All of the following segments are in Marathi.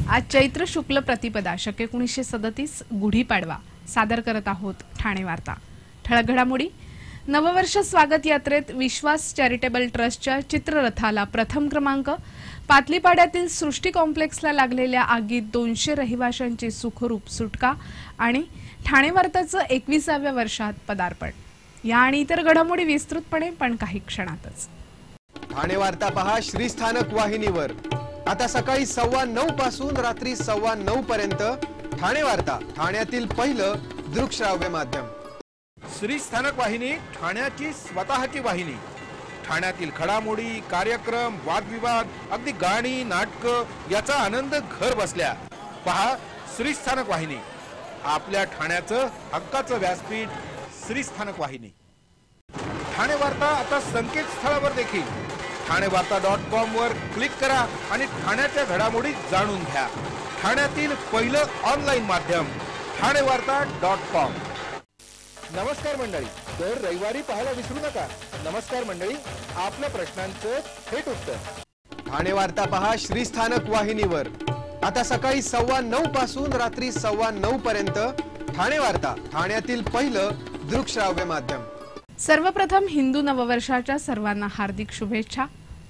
आज चैत्र शुक्ल प्रतिपदा शके 1937 गुढीपाडवा सादर करत आहोत ठाणे वार्ता। ठळक घडामोडी। नववर्ष स्वागत यात्रेत विश्वास चॅरिटेबल ट्रस्टच्या चित्ररथाला प्रथम क्रमांक। पातलीपाड्यातील सृष्टी कॉम्प्लेक्सला लागलेल्या आगीत 200 रहिवाशांची सुखरूप सुटका आणि ठाणे वार्ताचं 21व्या वर्षात पदार्पण। या आणि इतर घडामोडी विस्तृतपणे पण काही क्षणातच। ठाणे वार्ता पहा श्रीस्थानक वाहिनीवर। आता सकाळी 9:15 पासून रात्री 9:15 पर्यंत ठाणे वार्ता, ठाण्यातील पहिलं दृकश्राव्य माध्यम। श्रीस्थानक वाहिनी ठाण्याची स्वतःची वाहिनी। ठाण्यातील घडामोडी, कार्यक्रम, वादविवाद, अगदी गाणी, नाटक याचा आनंद घर बसल्या पहा श्रीस्थानक वाहिनी। आपल्या ठाण्याचं हक्काचं व्यासपीठ श्रीस्थानक वाहिनी। ठाणे वार्ता आता संकेतस्थळावर देखील ठाणेवार्ता.com वर क्लिक करा आणि ठाण्याच्या घडामोडी जाणून घ्या। ठाण्यातील पहिलं ऑनलाईन माध्यम ठाणेवार्ता.com। नमस्कार मंडळी, दर रविवारी पाहायला विसरू नका। नमस्कार मंडळी, आपल्या प्रश्नांचं थेट उत्तर। ठाणे वार्ता पहा श्रीस्थानक वाहिनीवर। आता सकाळी 9:15 पासून रात्री 9:15 पर्यंत ठाणे वार्ता, ठाण्यातील पहिलं दृकश्राव्य माध्यम। सर्वप्रथम हिंदू नववर्षाच्या सर्वांना हार्दिक शुभेच्छा।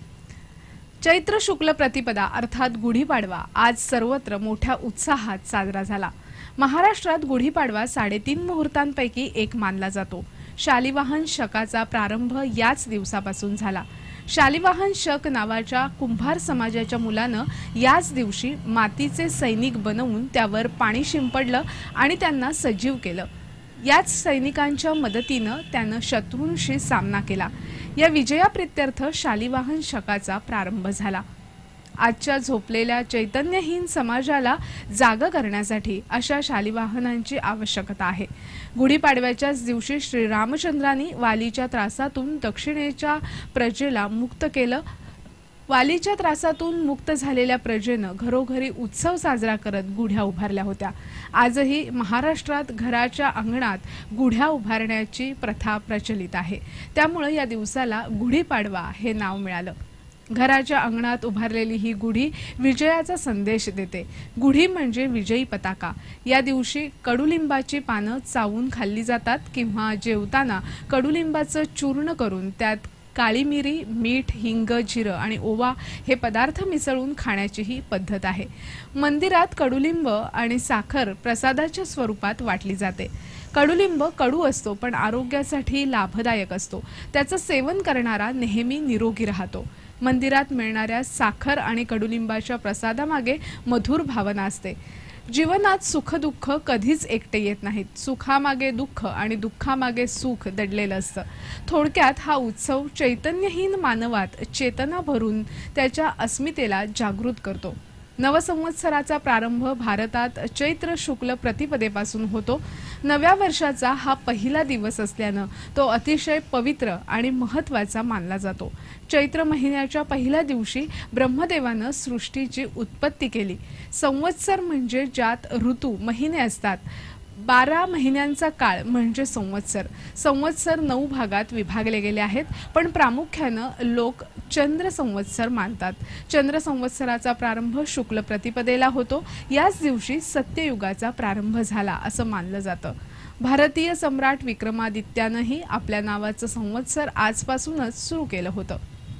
चैत्र शुक्ल प्रतिपदा अर्थात गुढीपाडवा आज सर्वत्र मोठ्या उत्साहात साजरा झाला। महाराष्ट्रात गुढीपाडवा 3.5 मुहूर्तांपैकी एक मानला जातो। शालिवाहन शकाचा प्रारंभ याच दिवसापासून झाला। शालिवाहन शक नावाच्या कुंभार समाजाच्या मुलानं याच दिवशी मातीचे सैनिक बनवून त्यावर पाणी शिंपडलं आणि त्यांना सजीव केलं। याच सैनिकांच्या मदतीनं त्यानं शत्रूंशी सामना केला। या विजयाप्रित्यर्थ शालिवाहन शकाचा प्रारंभ झाला। आजच्या झोपलेल्या चैतन्यहीन समाजाला जाग करण्यासाठी अशा शालिवाहनांची आवश्यकता आहे। गुढीपाडव्याच्याच दिवशी श्रीरामचंद्रांनी वालीच्या त्रासातून दक्षिणेच्या प्रजेला मुक्त केलं। वालीच्या त्रासातून मुक्त झालेल्या प्रजेनं घरोघरी उत्सव साजरा करत गुढ्या उभारल्या होत्या। आजही महाराष्ट्रात घराच्या अंगणात गुढ्या उभारण्याची प्रथा प्रचलित आहे। त्यामुळे या दिवसाला गुढीपाडवा हे नाव मिळालं। घराच्या अंगणात उभारलेली ही गुढी विजयाचा संदेश देते। गुढी म्हणजे विजयी पताका। या दिवशी कडुलिंबाची पानं चावून खाल्ली जातात किंवा जेवताना कडुलिंबाचं चूर्ण करून त्यात काळी मिरी, मीठ, हिंग, जिरं आणि ओवा हे पदार्थ मिसळून खाण्याची ही पद्धत आहे। मंदिरात कडुलिंब आणि साखर प्रसादाच्या स्वरूपात वाटली जाते। कडुलिंब कडू असतो पण आरोग्यासाठी लाभदायक असतो। त्याचं सेवन करणारा नेहमी निरोगी राहतो। मंदिरात मिळणाऱ्या साखर आणि कडुलिंबाच्या प्रसादामागे मधुर भावना असते। जीवनात सुख दुःख कधीच एकटे येत नाहीत। सुखामागे दुःख आणि दुःखामागे सुख दडलेलं असतं। थोडक्यात हा उत्सव चैतन्यहीन मानवात चेतना भरून त्याच्या अस्मितेला जागृत करतो। नवसंवत्सराचा प्रारंभ भारतात चैत्र शुक्ल प्रतिपदेपासून होतो। नव्या वर्षाचा हा पहिला दिवस असल्यानं तो अतिशय पवित्र आणि महत्त्वाचा मानला जातो। चैत्र महिन्याच्या पहिल्या दिवशी ब्रह्मदेवानं सृष्टीची उत्पत्ती केली। संवत्सर म्हणजे ज्यात ऋतू महिने असतात। 12 महिन्यांचा काळ म्हणजे संवत्सर। संवत्सर 9 भागात विभागले गेले आहेत, पण प्रामुख्यानं लोक चंद्र संवत्सर मानतात। चंद्र संवत्सराचा प्रारंभ शुक्ल प्रतिपदेला होतो। याच दिवशी सत्ययुगाचा प्रारंभ झाला असं मानलं जातं। भारतीय सम्राट विक्रमादित्यानंही आपल्या नावाचं संवत्सर आजपासूनच सुरू केलं होतं।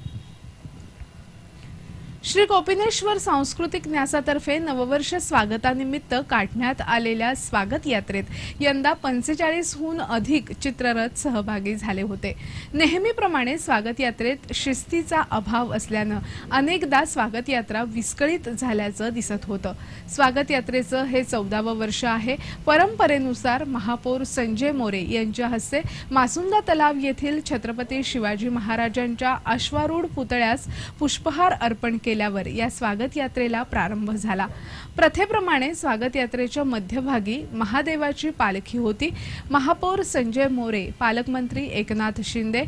श्री कोपिनेश्वर सांस्कृतिक न्यासातर्फे नववर्ष स्वागतानिमित्त काढण्यात आलेल्या स्वागत यात्रेत यंदा 45हून अधिक चित्ररथ सहभागी झाले होते। नेहमीप्रमाणे स्वागत यात्रेत शिस्तीचा अभाव असल्यानं अनेकदा स्वागत यात्रा विस्कळीत झाल्याचं दिसत होतं। स्वागत यात्रेचं हे 14वं वर्ष आहे। परंपरेनुसार महापौर संजय मोरे यांच्या हस्ते मासुंदा तलाव येथील छत्रपती शिवाजी महाराजांच्या अश्वारूढ पुतळ्यास पुष्पहार अर्पण केल्यावर या स्वागत यात्रेला प्रारंभ झाला। प्रथेप्रमाणे स्वागत यात्रेच्या मध्यभागी महादेवाची पालखी होती। महापौर संजय मोरे, पालकमंत्री एकनाथ शिंदे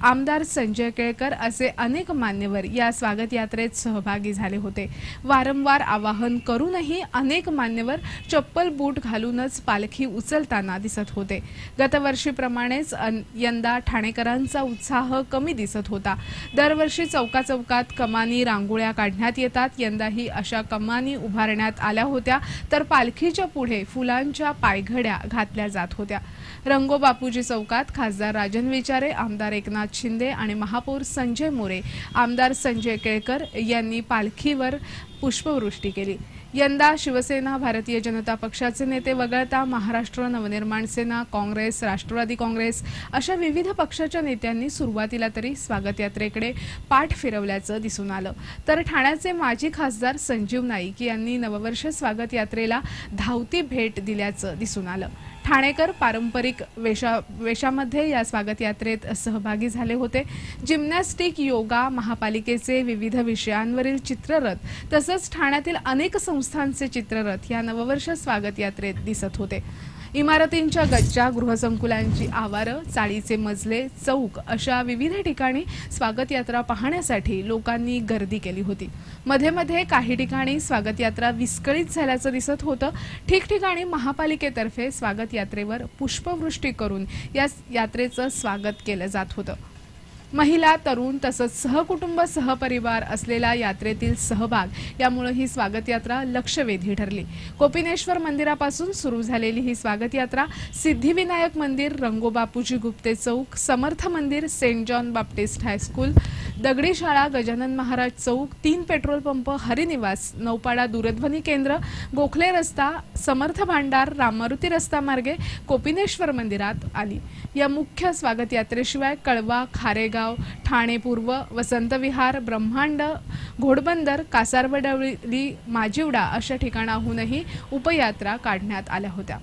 आमदार संजय केळकर असे अनेक मान्यवर या स्वागत यात्रेत सहभागी झाले होते। वारंवार आवाहन करूनही अनेक मान्यवर चप्पल बूट घालूनच पालखी उचलताना दिसत होते। गतवर्षीप्रमाणेच यंदा ठाणेकरांचा उत्साह कमी दिसत होता। दरवर्षी चौकाचौकात कमानी रांगोळ्या काढण्यात येतात। यंदाही अशा कमानी उभारण्यात आल्या होत्या, तर पालखीच्या पुढे फुलांच्या पायघड्या घातल्या जात होत्या। रंगो बापूजी चौकात खासदार राजन विचारे, आमदार एकनाथ शिंदे आणि महापौर संजय मोरे, आमदार संजय केळकर यांनी पालखीवर पुष्पवृष्टी केली। यंदा शिवसेना, भारतीय जनता पक्षाचे नेते वगळता महाराष्ट्र नवनिर्माण सेना, काँग्रेस, राष्ट्रवादी काँग्रेस अशा विविध पक्षाच्या नेत्यांनी सुरुवातीला तरी स्वागत यात्रेकडे पाठ फिरवल्याचं दिसून आलं। तर ठाण्याचे माजी खासदार संजीव नाईक यांनी नववर्ष स्वागत यात्रेला धावती भेट दिल्याचं दिसून आलं। ठाणेकर पारंपरिक वेशामध्ये या स्वागत यात्रेत सहभागी झाले होते। जिम्नॅस्टिक, योगा, महापालिकेचे विविध विषयांवरील चित्ररथ तसंच ठाण्यातील अनेक संस्थांचे चित्ररथ या नववर्ष स्वागत यात्रेत दिसत होते। इमारतींच्या गच्च्या, गृहसंकुलांची आवारं, चाळीचे मजले, चौक अशा विविध ठिकाणी स्वागत यात्रा पाहण्यासाठी लोकांनी गर्दी केली होती। मध्ये मध्ये काही ठिकाणी स्वागत यात्रा विस्कळीत झाल्याचं दिसत होतं। ठिकठिकाणी महापालिकेतर्फे स्वागत यात्रेवर पुष्पवृष्टी करून या यात्रेचं स्वागत केलं जात होतं। महिला, तरुण तसंच सहकुटुंब, सहपरिवार असलेला यात्रेतील सहभाग यामुळे ही स्वागत यात्रा लक्षवेधी ठरली। कोपिनेश्वर मंदिरापासून सुरू झालेली ही स्वागत यात्रा सिद्धिविनायक मंदिर, रंगोबापूजी गुप्ते चौक, समर्थ मंदिर, सेंट जॉन बाप्टिस्ट हायस्कूल, दगडी शाळा, गजानन महाराज चौक, 3 पेट्रोल पंप, हरिनिवास, नौपाडा दूरध्वनी केंद्र, गोखले रस्ता, समर्थ भांडार, राममारुती रस्ता मार्गे कोपिनेश्वर मंदिरात आली। या मुख्य स्वागत यात्रेशिवाय कळवा, खारेगाव, ठाणे पूर्व, वसंत विहार, ब्रह्मांड, घोडबंदर, कासारवडवली, माजिवडा अशा ठिकाणाहूनही उपयात्रा काढण्यात आल्या होत्या।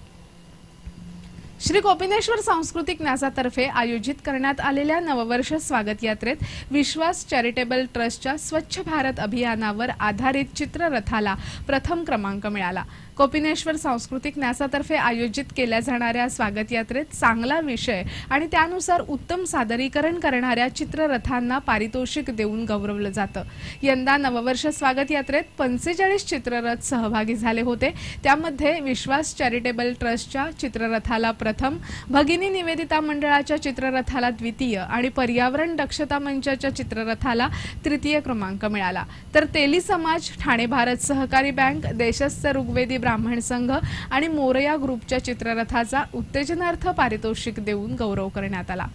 श्री कोपिनेश्वर सांस्कृतिक न्यासातर्फे आयोजित करण्यात आलेल्या नववर्ष स्वागत यात्रेत विश्वास चॅरिटेबल ट्रस्टच्या स्वच्छ भारत अभियानावर आधारित चित्ररथाला प्रथम क्रमांक मिळाला। कोपिनेश्वर सांस्कृतिक न्यासातर्फे आयोजित केल्या जाणाऱ्या स्वागत यात्रेत चांगला विषय आणि त्यानुसार उत्तम सादरीकरण करणाऱ्या चित्ररथांना पारितोषिक देऊन गौरवलं जातं। यंदा नववर्ष स्वागत यात्रेत 45 चित्ररथ सहभागी झाले होते। त्यामध्ये विश्वास चॅरिटेबल ट्रस्टच्या चित्ररथाला प्रथम, भगिनी निवेदिता मंडळाच्या चित्ररथाला द्वितीय आणि पर्यावरण दक्षता मंचाच्या चित्ररथाला तृतीय क्रमांक मिळाला। तर तेली समाज, ठाणे भारत सहकारी बँक, देशस्थ ऋग्वेदी ब्राह्मण संघ आणि मोरया ग्रुपच्या चित्ररथाचा उत्तेजनार्थ पारितोषिक देऊन गौरव करण्यात आला।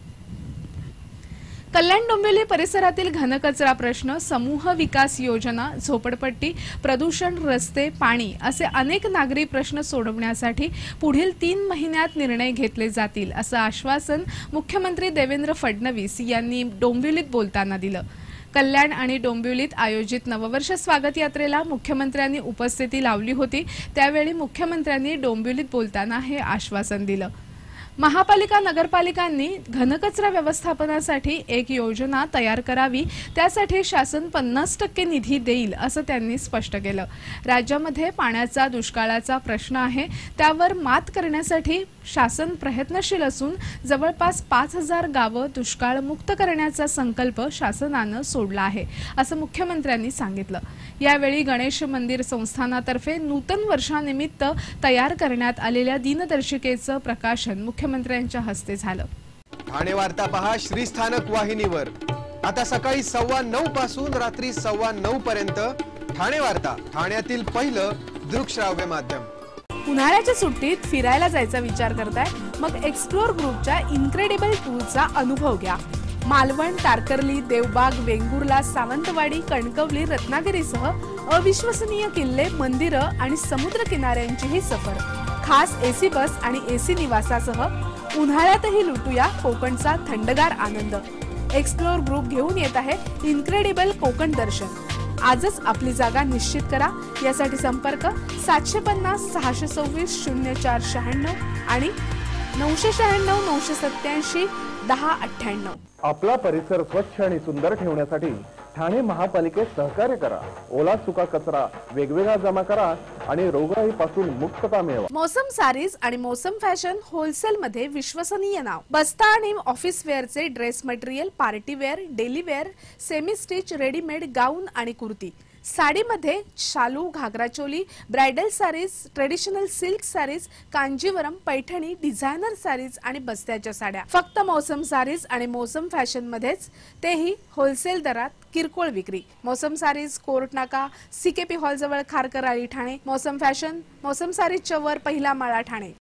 कल्याण डोंबिवली परिसरातील घनकचरा प्रश्न, समूह विकास योजना, झोपडपट्टी, प्रदूषण, रस्ते, पाणी असे अनेक नागरी प्रश्न सोडवण्यासाठी पुढील 3 महिन्यात निर्णय घेतले जातील असं आश्वासन मुख्यमंत्री देवेंद्र फडणवीस यांनी डोंबिवलीत बोलताना दिलं। कल्याण आणि डोंबिवलीत आयोजित नववर्ष स्वागत यात्रेला मुख्यमंत्र्यांनी उपस्थिती लावली होती। त्यावेळी मुख्यमंत्र्यांनी डोंबिवलीत बोलताना हे आश्वासन दिलं। महापालिका, नगरपालिकांनी घनकचरा व्यवस्थापनासाठी एक योजना तयार करावी, त्यासाठी शासन 50% निधी देईल असं त्यांनी स्पष्ट केलं। राज्यामध्ये पाण्याचा, दुष्काळाचा प्रश्न आहे, त्यावर मात करण्यासाठी शासन प्रयत्नशील असून जवळपास 5000 गावं दुष्काळमुक्त करण्याचा संकल्प शासनानं सोडला आहे असं मुख्यमंत्र्यांनी सांगितलं। यावेळी गणेश मंदिर संस्थानातर्फे नूतन वर्षानिमित्त तयार करण्यात आलेल्या दिनदर्शिकेचं प्रकाशन मुख्यमंत्र्यांच्या हस्ते झालं। ठाणे वार्ता पहा श्रीस्थानक वाहिनीवर। आता सकाळी 9:15 पासून रात्री 9:15 पर्यंत ठाणे वार्ता, ठाण्यातील पहिलं दृकश्राव्य माध्यम। उन्हाळ्याच्या सुट्टीत फिरायला जायचा विचार करताय? मग एक्सप्लोर ग्रुपच्या इनक्रेडिबल टूरचा अनुभव घ्या। मालवण, तारकर्ली, देवबाग, वेंगुर्ला, सावंतवाडी, कणकवली, रत्नागिरीसह अविश्वसनीय किल्ले, मंदिरं आणि समुद्र किनाऱ्यांची ही सफर खास एसी बस आणि एसी निवासासह उन्हाळ्यातही लुटूया कोकणचा थंडगार आनंद। एक्सप्लोर ग्रुप घेऊन येत आहे इनक्रेडिबल कोकण दर्शन। आजच आपली जागा निश्चित करा। यासाठी संपर्क 750 626 0496 आणि 996 987 1098। आपला परिसर स्वच्छ आणि सुंदर ठेवण्यासाठी ठाणे महापालिकेत सहकार्य करा, ओला सुका कचरा वेगवेगळा जमा करा आणि रोगराईपासून मुक्तता मिळवा। मौसम सारीज आणि मौसम फॅशन होलसेल मध्ये विश्वसनीय नाव। बस्ता आणि ऑफिस वेअरचे dress material, party wear, daily wear, semi stitch, readymade gown आणि कुर्ती, साडीमध्ये शालू, ghagra choli, bridal saris, traditional silk saris, Kanjeevaram, Paithani, designer saris आणि बस्त्याच्या साड्या फक्त मौसम साडीज आणि मौसम फॅशन मध्येच, तेही होलसेल दरात किरकोळ विक्री। मौसम साडीज, कोर्ट नाका, सीकेपी हॉल जवळ, खारकर आळी, ठाणे। मौसम फॅशन, मौसम साडीजच्या वर, पहिला माळा, ठाणे।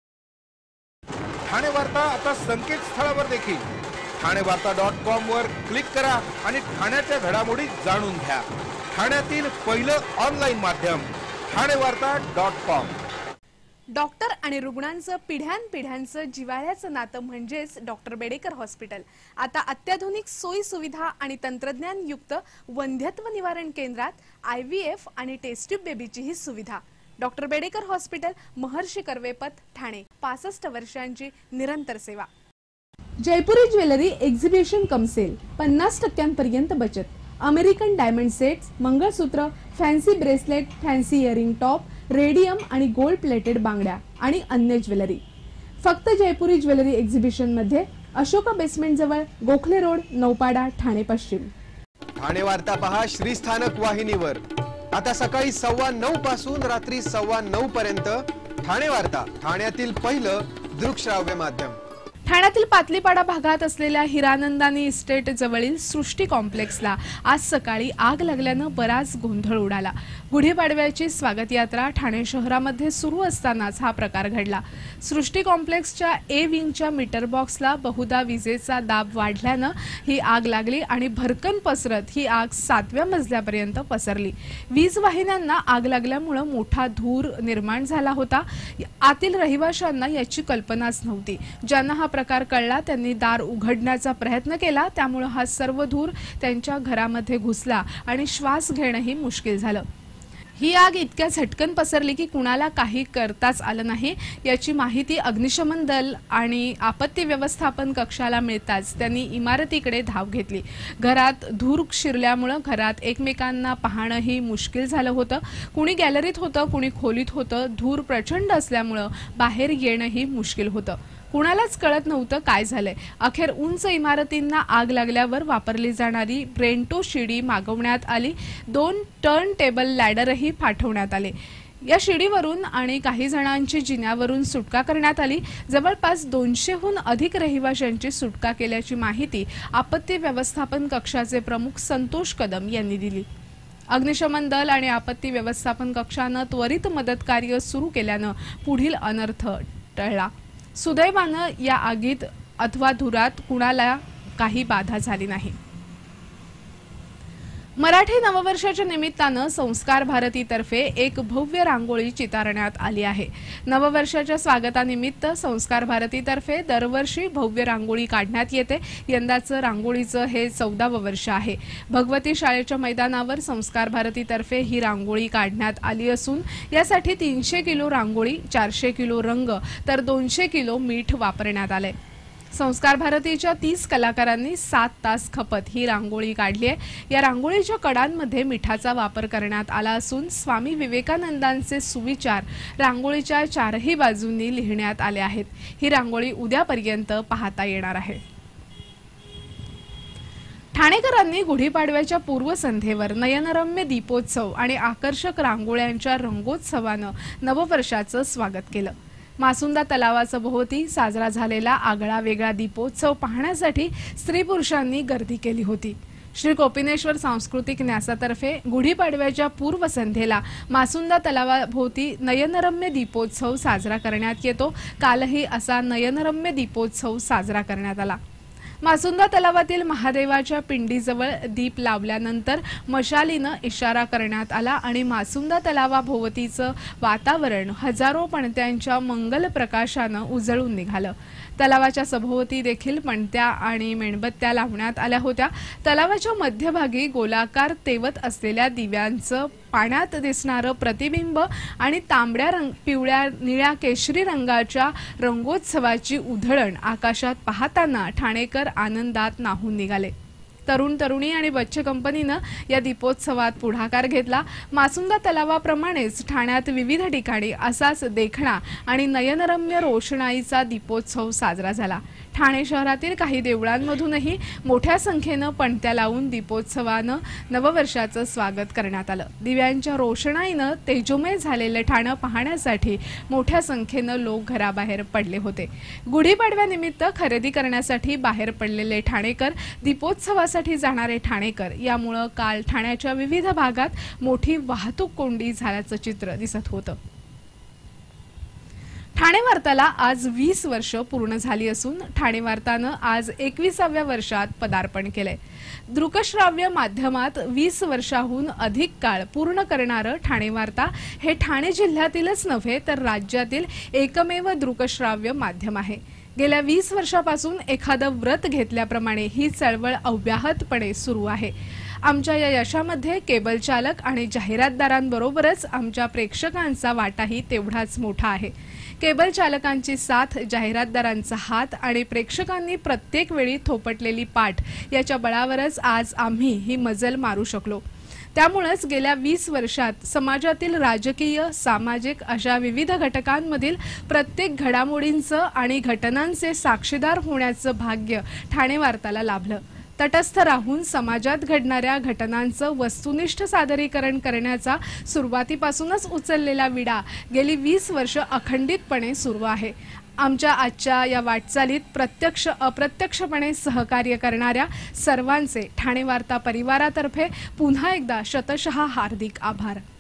ठाणे वार्ता आता संकेतस्थळावर देखील ठाणेवार्ता.com वर क्लिक करा आणि ठाण्याच्या घडामोडी जाणून घ्या। ठाण्यातील पहिलं ऑनलाईन माध्यम ठाणेवार्ता.com। डॉक्टर आणि रुग्णांचं पिढ्यानपिढ्यांचं जिव्हाळ्याचं नातं म्हणजेच डॉक्टर बेडेकर हॉस्पिटल। आता अत्याधुनिक सोयी सुविधा आणि तंत्रज्ञान युक्त वंध्यत्व निवारण केंद्रात IVF आणि टेस्ट ट्यूब बेबीची ही सुविधा। Doctor Bedekar hospital, Maharshi Karvepath, Thane. 65 वर्षांची निरंतर सेवा। Jaipuri jewellery exhibition cum sale, 50% बचत। American diamond sets, mangalsutra, fancy bracelet, fancy earring top, radium आणि गोल्ड प्लेटेड बांगड्या आणि अन्य ज्वेलरी फक्त जयपुरी ज्वेलरी एक्झिबिशन मध्ये, अशोका बेसमेंट जवळ, गोखले रोड, नौपाडा, ठाणे पश्चिम। ठाणे वार्ता पहा श्रीस्थानक वाहिनीवर आता सकाळी 9:15 पासून रात्री 9:15 पर्यंत। ठाणे वार्ता, ठाण्यातील पहिलं दृकश्राव्य माध्यम। ठाण्यातील पातलीपाडा भागात असलेल्या हिरानंदानी इस्टेट जवळील सृष्टी कॉम्प्लेक्सला आज सकाळी आग लागल्यानं बराच गोंधळ उडाला। गुढीपाडव्याची स्वागत यात्रा ठाणे शहरामध्ये सुरू असतानाच हा प्रकार घडला। सृष्टी कॉम्प्लेक्सच्या ए विंगच्या मीटर बॉक्सला बहुधा विजेचा दाब वाढल्यानं ही आग लागली आणि भरकन पसरत ही आग 7व्या मजल्यापर्यंत पसरली। वीज वाहिन्यांना आग लागल्यामुळे मोठा धूर निर्माण झाला होता। आतील रहिवाशांना याची कल्पनाच नव्हती। ज्यांना हा प्रकार कळला त्यांनी दार उघडण्याचा प्रयत्न केला, त्यामुळे हा सर्व धूर त्यांच्या घरामध्ये घुसला आणि श्वास घेणंही मुश्किल झालं। ही आग इतक्या झटकन पसरली की कुणाला काही करताच आलं नाही। याची माहिती अग्निशमन दल आणि आपत्ती व्यवस्थापन कक्षाला मिळताच त्यांनी इमारतीकडे धाव घेतली। घरात धूर शिरल्यामुळे घरात एकमेकांना पाहणंही मुश्किल झालं होतं। कुणी गॅलरीत होतं, कुणी खोलीत होतं। धूर प्रचंड असल्यामुळे बाहेर येणंही मुश्किल होतं। कुणालाच कळत नव्हतं काय झालंय। अखेर उंच इमारतींना आग लागल्यावर वापरली जाणारी ब्रेंटो शिडी मागवण्यात आली। 2 टर्न टेबल लॅडरही पाठवण्यात आले। या शिडीवरून आणि काही जणांची जिन्यावरून सुटका करण्यात आली। जवळपास 200हून अधिक रहिवाशांची सुटका केल्याची माहिती आपत्ती व्यवस्थापन कक्षाचे प्रमुख संतोष कदम यांनी दिली। अग्निशमन दल आणि आपत्ती व्यवस्थापन कक्षानं त्वरित मदत कार्य सुरू केल्यानं पुढील अनर्थ टळला। सुदैवानं या आगीत अथवा धुरात कुणाला काही बाधा झाली नाही। मराठी नववर्षाच्या निमित्तानं संस्कार भारतीतर्फे एक भव्य रांगोळी चितारण्यात आली आहे। नववर्षाच्या स्वागतानिमित्त संस्कार भारतीतर्फे दरवर्षी भव्य रांगोळी काढण्यात येते। यंदाचं रांगोळीचं हे 14वं वर्ष आहे। भगवती शाळेच्या मैदानावर संस्कार भारतीतर्फे ही रांगोळी काढण्यात आली असून यासाठी 300 किलो रांगोळी, 400 किलो रंग तर 200 किलो मीठ वापरण्यात आले। संस्कार भारतीच्या 30 कलाकारांनी 7 तास खपत ही रांगोळी काढली आहे। या रांगोळीच्या कडांमध्ये मिठाचा वापर करण्यात आला असून स्वामी विवेकानंदांचे सुविचार रांगोळीच्या 4ही बाजूंनी लिहिण्यात आले आहेत। ही रांगोळी उद्यापर्यंत पाहता येणार आहे। ठाणेकरांनी गुढीपाडव्याच्या पूर्वसंध्येवर नयनरम्य दीपोत्सव आणि आकर्षक रांगोळ्यांच्या रंगोत्सवानं नववर्षाचं स्वागत केलं। मासुंदा तलावाचा भोवती साजरा झालेला आगळा वेगळा दीपोत्सव पाहण्यासाठी स्त्री पुरुषांनी गर्दी केली होती। श्री कोपिनेश्वर सांस्कृतिक न्यासातर्फे गुढीपाडव्याच्या पूर्वसंध्येला मासुंदा तलावाभोवती नयनरम्य दीपोत्सव साजरा करण्यात येतो। कालही असा नयनरम्य दीपोत्सव साजरा करण्यात आला। मासुंदा तलावातील महादेवाच्या पिंडीजवळ दीप लावल्यानंतर मशालीनं इशारा करण्यात आला आणि मासुंदा तलावाभोवतीचं वातावरण हजारो पणत्यांच्या मंगल प्रकाशानं उजळून निघालं। तलावाच्या सभोवती देखील पणत्या आणि मेणबत्त्या लावण्यात आल्या होत्या। तलावाच्या मध्यभागी गोलाकार तेवत असलेल्या दिव्यांचं पाण्यात दिसणारं प्रतिबिंब आणि तांबड्या पिवळ्या निळ्या केशरी रंगाच्या रंगोत्सवाची उधळण आकाशात पाहताना ठाणेकर आनंदात न्हाऊन निघाले। तरुण तरुणी आणि बच्चे कंपनीनं या दीपोत्सवात पुढाकार घेतला। मासुंदा तलावाप्रमाणेच ठाण्यात विविध ठिकाणी असाच देखणा आणि नयनरम्य रोषणाईचा दीपोत्सव साजरा झाला। ठाणे शहरातील काही देवळांमधूनही मोठ्या संख्येनं पणत्या लावून दीपोत्सवानं नववर्षाचं स्वागत करण्यात आलं। दिव्यांच्या रोषणाईनं तेजोमय झालेले ठाणे पाहण्यासाठी मोठ्या संख्येनं लोक घराबाहेर पडले होते। गुढीपाडव्यानिमित्त खरेदी करण्यासाठी बाहेर पडलेले ठाणेकर, दीपोत्सवासाठी जाणारे ठाणेकर यामुळे काल ठाण्याच्या विविध भागात मोठी वाहतूक कोंडी झाल्याचं चित्र दिसत होतं। ठाणे वार्ताला आज 20 वर्ष पूर्ण झाली असून ठाणे वार्तानं आज 21व्या वर्षात पदार्पण केलंय। दृकश्राव्य माध्यमात 20 वर्षाहून अधिक काळ पूर्ण करणारं ठाणे वार्ता हे ठाणे जिल्ह्यातीलच नव्हे तर राज्यातील एकमेव दृकश्राव्य माध्यम आहे। गेल्या 20 वर्षापासून एखादं व्रत घेतल्याप्रमाणे ही चळवळ अव्याहतपणे सुरू आहे। आमच्या या यशामध्ये केबल चालक आणि जाहिरातदारांबरोबरच आमच्या प्रेक्षकांचा वाटाही तेवढाच मोठा आहे। केबल चालकांची साथ, जाहिरातदारांचा हात आणि प्रेक्षकांनी प्रत्येक वेळी थोपटलेली पाठ याच्या बळावरच आज आम्ही ही मजल मारू शकलो। त्यामुळेच गेल्या 20 वर्षात समाजातील राजकीय, सामाजिक अशा विविध घटकांमधील प्रत्येक घडामोडींचं आणि घटनांचे साक्षीदार होण्याचं भाग्य ठाणे वार्ताला लाभलं। तटस्थ राहून समाजात घडणाऱ्या घटनांचं वस्तुनिष्ठ सादरीकरण करण्याचा सुरुवातीपासूनच उचललेला विडा गेली 20 वर्ष अखंडितपणे सुरू आहे। आमच्या आजच्या या वाटचालीत प्रत्यक्ष अप्रत्यक्षपणे सहकार्य करणाऱ्या सर्वांचे ठाणे वार्ता परिवारातर्फे पुन्हा एकदा शतशः हार्दिक आभार।